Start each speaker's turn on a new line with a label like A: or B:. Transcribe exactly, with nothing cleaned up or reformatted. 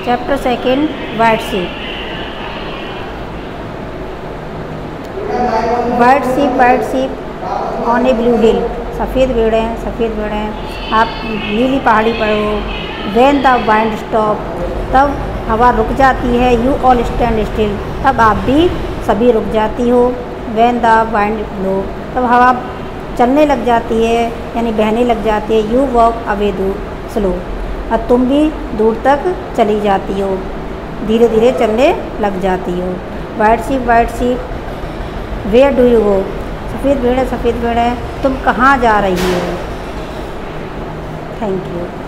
A: Chapter second, white sheep. White sheep, white sheep on a blue hill. सफ़ेद भेड़ें, सफ़ेद भेड़ें आप नीली पहाड़ी पर हो। व्हेन द वाइंड स्टॉप, तब हवा रुक जाती है। यू ऑल स्टैंड स्टिल, तब आप भी सभी रुक जाती हो। व्हेन द वाइंड ब्लो, तब हवा चलने लग जाती है यानी बहने लग जाती है। यू वॉक अवे दूर स्लो, और तुम भी दूर तक चली जाती हो, धीरे धीरे चलने लग जाती हो। White sheep, white sheep where do you go, सफ़ेद भेड़ें, सफ़ेद भेड़ें तुम कहाँ जा रही हो। Thank you.